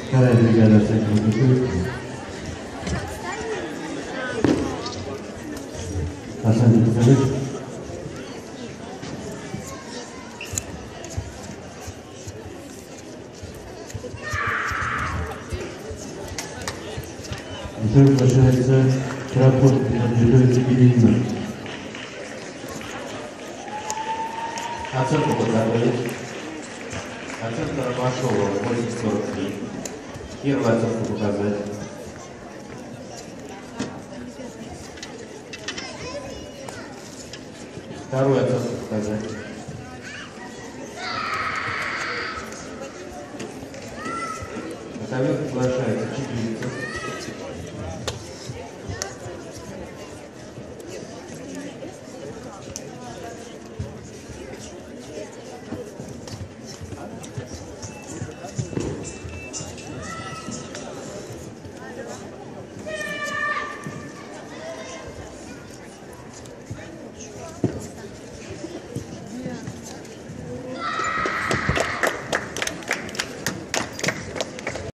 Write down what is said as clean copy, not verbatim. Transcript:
Вторая бригада всяких бутылок. Асан, покажи. Еще приглашается Крапот, готовится Кириллина. Оценку подготовить. Оценка Ромашова 8,43. Первую оценку показать. Вторую оценку показать. Готовил приглашается Чигиринцев.